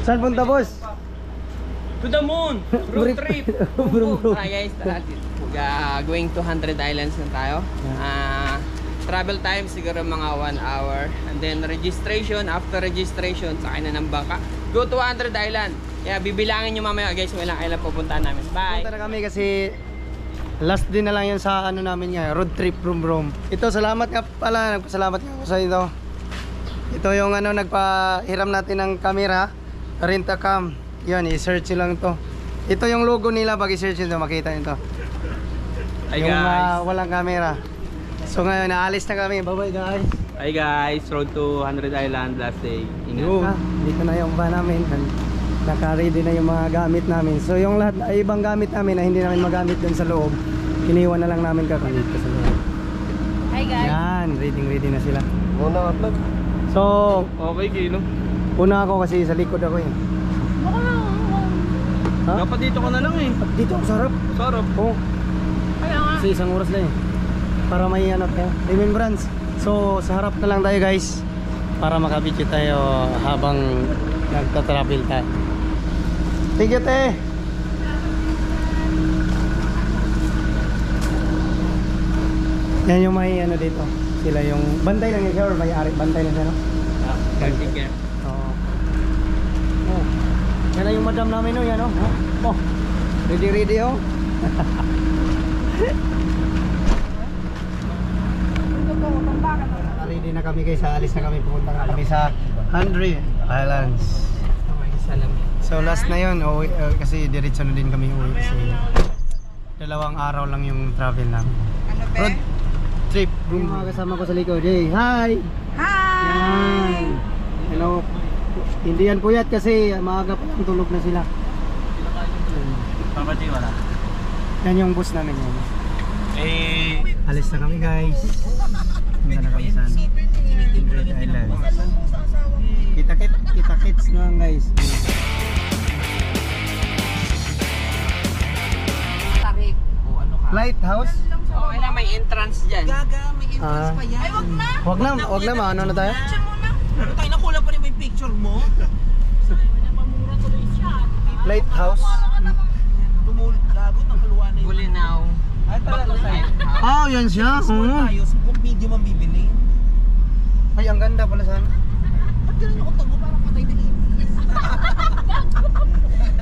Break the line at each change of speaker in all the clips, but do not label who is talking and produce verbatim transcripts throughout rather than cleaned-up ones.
Saan punta, boss?
To the moon! Road trip!
Brum, brum.
Tara guys, tara. Uh, going to one hundred islands na tayo. Uh, travel time siguro mga one hour. And then registration, after registration, sakay na ng bangka. Go to one hundred island. Kaya bibilangin nyo mamaya guys kung ilang island pupuntahan namin. Bye!
Punta na kami kasi last din na lang yan sa ano namin nga, road trip from Rome. Ito, salamat nga pala, nagpasalamat nga ako sa ito. Ito yung ano, nagpahiram natin ng camera, Rent-A-Cam. Yun, i-search lang to. Ito yung logo nila, pag i-search nyo, makita nyo to.
Hi
yung
guys!
uh, walang camera. So ngayon, naalis na kami. Bye bye guys!
Hi guys! Road to one hundred island last day. Ingat!
Ah, dito na yung van namin. Naka-ready na yung mga gamit namin. So yung lahat ay ibang gamit namin na hindi namin magamit dun sa loob, iniwan na lang namin kakamit ko sa loob.
Hi guys.
Yan, ready ready na sila.
Muna ka.
So,
Okay, Kino.
una ako kasi sa likod ako eh. Ha?
Dapat dito ka na lang eh.
Dito, sarap.
Sarap.
Oh,
Kaya nga.
kasi isang oras lang eh. Para may ano tayo, remembrance. So, sa harap na lang tayo guys. Para makabidyo tayo habang nagta-travel tayo. Thank you, te. Yan yung may ano dito. Sila yung bantay lang yan siya or may ari bantay lang siya, no?
Ah, sige.
Oo. Oh. Yan na yung madam namin, no? Yan, no? Oh. Ready, ready, oh. Ready na kami guys. Alis na kami. Pupunta na kami sa one hundred Islands. So last na yun, uwi, uh, kasi diretso na din kami uwi kasi dalawang araw lang yung travel namin. Road trip. Yung mga kasama ko sa likod. Hey, hi! Hi! Yan. Hello. Hindi yan puyat kasi maaga pa lang tulog na sila.
Papati wala.
Yan yung bus namin yan.
Eh,
Alis na kami guys. Punta na kami sa one hundred Islands. Kita-kit, kita-kits na lang guys.
Tarik. O ano ka?
Lighthouse?
oh, wala may entrance dyan.
Gaga, may entrance
Ah.
pa yan.
Ay, wag na.
Wag na, wag na maano na tayo.
Diyan muna.
Tayo na kulang pa rin yung picture mo.
Lighthouse?
Tumulog, gago, nakaluwa na yun.
Bulinaw.
Ay, talaga sa'yo.
Ah, yan siya.
Small
Oo.
tayo, kung medium ang bibili.
Ay, ang ganda pala sana.
Ba't ganun yung utang ko parang patay na ibig?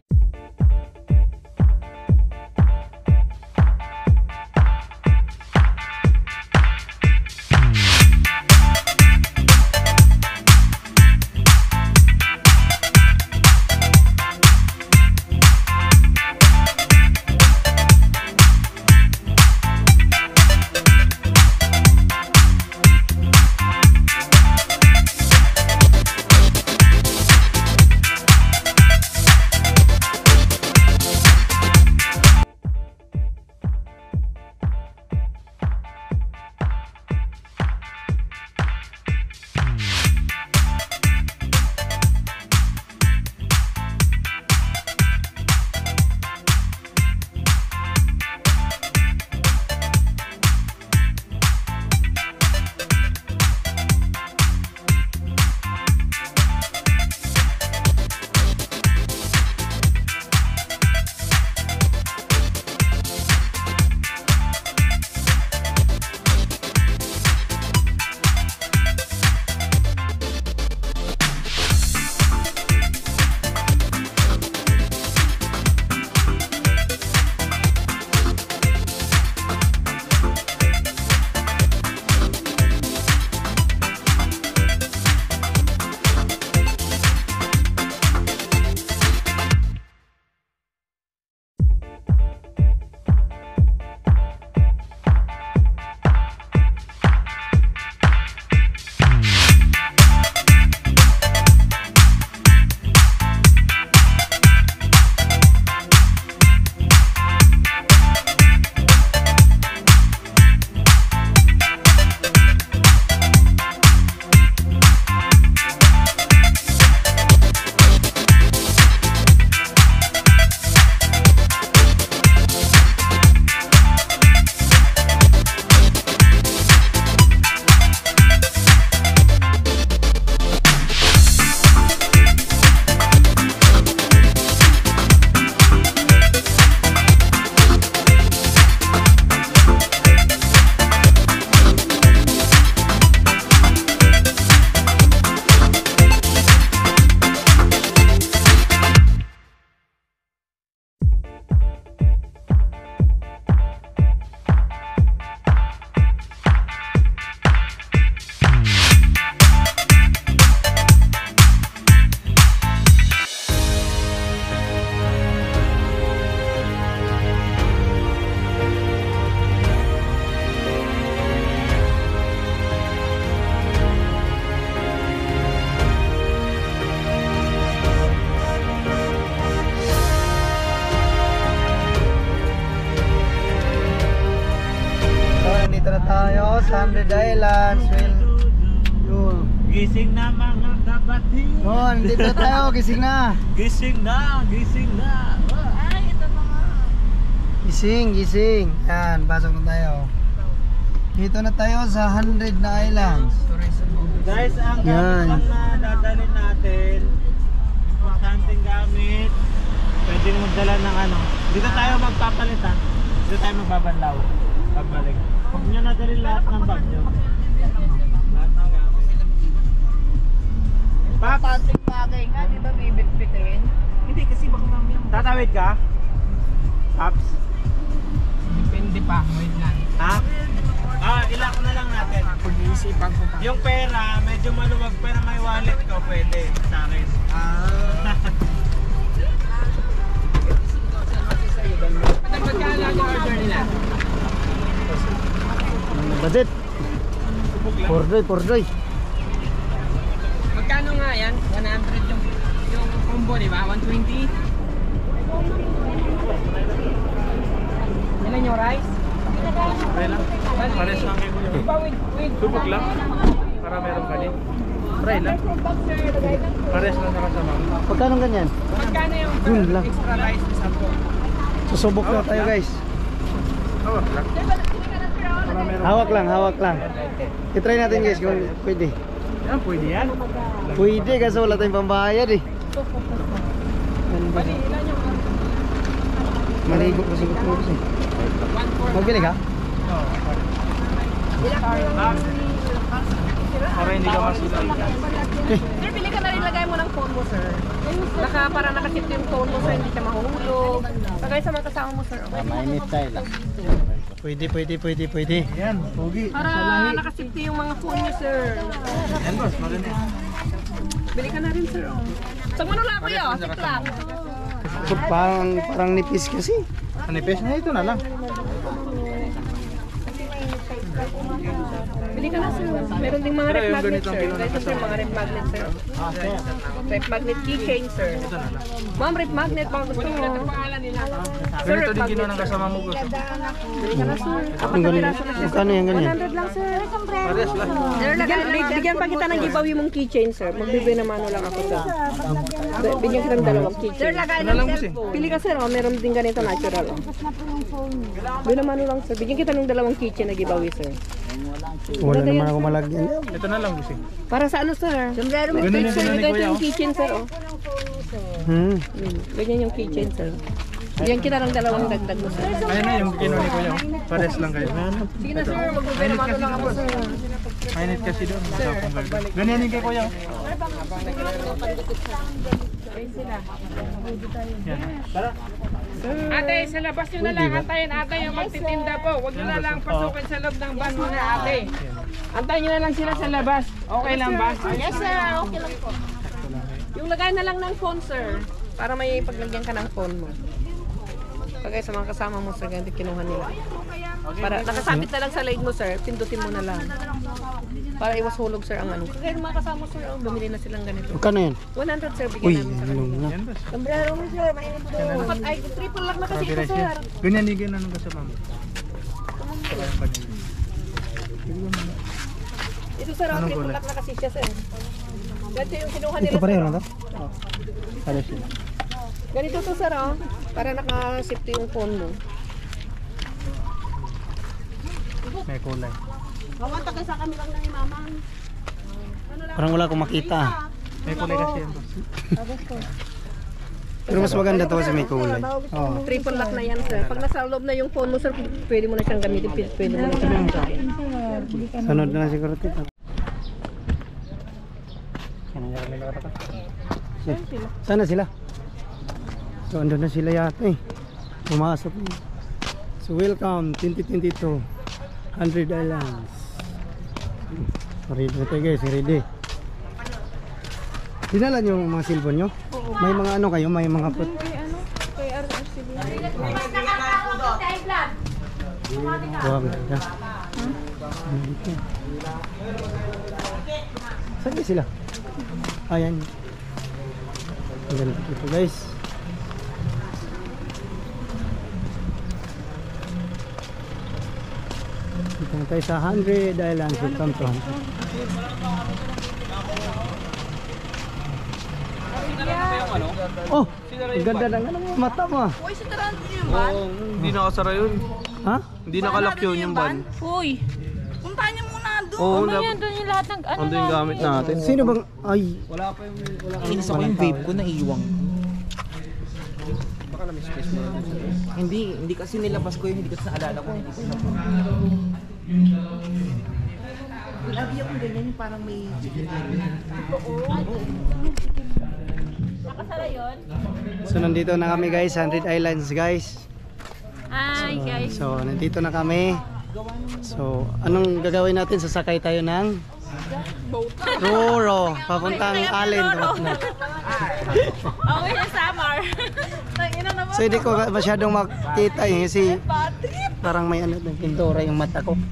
Islands. Well, yun.
Gising na mga kapatid.
Oh, nandito tayo. Gising na.
Gising na, gising na.
Ay, ito na nga.
Gising, gising. Yan, pasok na tayo. Dito na tayo sa one hundred na islands.
Guys, ang
Yan.
gamit lang na dadalhin natin, importanteng gamit, pwede magdala ng ano. Dito tayo magpapalit ha. Dito tayo magbabanlaw. Pagbalik. Huwag nyo nadalhin lahat ng bag nyo. Lahat ng gamit. Paps!
Panting bagay nga, di ba bibit-bitin?
Hindi kasi baka mamaya. Tatawid ka? Paps?
Depende pa, wait lang.
Ha? Ah, ilak na lang natin.
Pag-iisipan ko pa.
Yung pera, medyo maluwag pero may wallet ko pwede sa akin.
Ah. Magkano ang order nila?
Budget. four day, four day.
Magkano nga yan? one hundred yung, yung combo, di ba? one twenty? Ilan yung rice?
Okay lang. Pares lang kayo.
Di ba with, with
Subok lang. Para meron ka din. Try lang. Pares lang sa kasama.
Pagkano ganyan?
Magkano yung
Yun lang.
extra rice na sampo?
Susubok na tayo guys.
Hawak lang. Para meron.
Hawak lang, hawak lang. I-try natin guys kung pwede.
Yan, pwede yan.
Pwede kasi wala tayong pambayad eh.
Bali, ilan yung
Maligo kasi ko kasi.
one four?
Magbili ka?
Oo. Para hindi ka masilay.
Sir, pili ka na rin lagay mo ng phone mo, sir. Naka, para nakasip yung phone mo, sir, hindi siya mahulog. Lagay sa mga kasama mo, sir.
Mainit tayo lang. Pwede, pwede, pwede, pwede.
Yan, pogi.
Para nakasip yung mga phone niyo, sir.
Yan boss, maganda.
Bili ka na rin, sir. Oh. Sa mano lang ko yun, sip lang.
So, parang, parang nipis kasi.
Anipes na ito na lang.
Bili ka na, sir. Meron ding mga rep magnet, sir. Ito, sir, mga rep magnet, sir. Rep magnet keychain, sir. Ma'am, rep magnet, mga gusto mo. Sir, rep magnet, sir.
kasama mo gusto.
Bili ka na, sir. Apat
Ang
na
ganyan.
piraso na, sir.
Magkano yung
one
ganyan?
hundred lang, sir.
Pares lang.
Bigyan, bigyan pa kita ng giveaway mong keychain, sir. Magbibigay naman lang ako, sir. Bigyan kita ng dalawang keychain. Sir, lagay ng cellphone. Pili ka, sir. Oh. Meron din ganito natural. Oh. Bigyan naman lang, sir. Bigyan kita ng dalawang keychain na giveaway, sir.
Wala naman ako malagyan.
Ito na lang gusto.
Para sa ano, sir? Sombrero mo.
Ganun
Sir,
yung
ito
kuya,
yung
oh.
keychain, sir. Oh.
Hmm.
Hmm. Ganyan yung keychain, sir. Bigyan kita ng dalawang dagdag mo, sir.
Ayun na yung kinuha ni Kuya. Pares lang kayo.
Sige na, sir. Magbibigay naman lang ako, sir.
Mainit kasi doon. Ganyan yung kay Kuya. Yan. Tara.
Ate, sa labas nyo na lang. Antayin ate yung magtitinda po. Huwag nyo na lang pasukin sa loob ng van muna ate. Antayin nyo na lang sila sa labas. Okay lang ba?
Yes, sir. Okay lang po. Yung lagay na lang ng phone, sir. Para may paglagyan ka ng phone mo. Pagay sa mga kasama mo, sir, ganito kinuha nila. Para nakasabit na lang sa leg mo, sir. Pindutin mo na lang. Para iwas hulog, sir, ang ano. Kaya yung mga kasama mo, sir, oh, bumili na silang ganito.
Magkano yan?
one hundred, sir,
Uy,
bigyan namin sa
ano
kanila.
na.
Yan boss.
Sombrero mo, sir. Mainit po. Dapat ay triple lock na kasi ito, sir.
Ganyan yung ganyan ang kasama mo.
Ito, sir, oh, triple lock na kasi siya, sir. Ganito yung kinuha nila,
Ito pareho
sir,
na to?
oh.
Pareho sila.
Ganito to, sir, oh. Para nakasipto yung phone mo.
May kulay.
Mawanta kayo sa kami lang na ni Mama.
Parang wala akong makita.
May kulay kasi yan boss.
Pero mas maganda to kasi may kulay. Oh.
Triple lock na yan, sir. Pag nasa loob na yung phone mo, sir, pwede mo na siyang gamitin. Pwede mo na siyang gamitin.
Sunod na lang siguro ito. Sana sila. So andun na sila yata eh. Pumasok eh. So welcome twenty twenty-two one hundred Islands. Ready na tayo guys, ready. Dinala niyo yung mga cellphone nyo? May mga ano kayo, may mga put.
Kay R R C B.
Wow, ganda. Saan ba sila? Ayan. Ang ganda dito guys. Punta tayo sa one hundred Islands. Welcome to one hundred. Oh, ang ganda ng ano, mata mo.
Uy, sa tarant yun ba?
Hindi nakasara yun.
Ha?
Hindi nakalock yun yung van.
Uy, punta niyo muna doon.
Oo,
Ano yan, doon yung lahat ng ano
ando yung gamit natin.
Sino bang, ay,
Kinis ako yung vape ko na iwang. Hindi, hindi kasi nilabas ko yun, hindi kasi naalala ko. Hindi ko na. Lagi akong ganyan yung parang may chicken.
Nakasara yun?
so nandito na kami guys, one hundred Islands guys.
Hi guys.
So nandito na kami. So anong gagawin natin? Sasakay tayo ng Roro, papuntang Allen.
Okay na summer.
So hindi ko masyadong makita eh, kasi parang may ano ng pintura yung mata ko.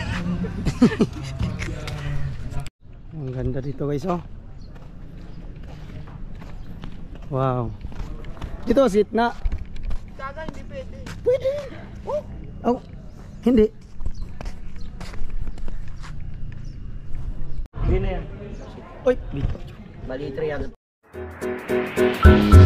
Ang ganda dito guys, oh. Wow. Dito sit na.
Gaga, hindi pwede.
Pwede. Oh. Hindi.
Hindi na yan.
Oy, dito.
Bali, three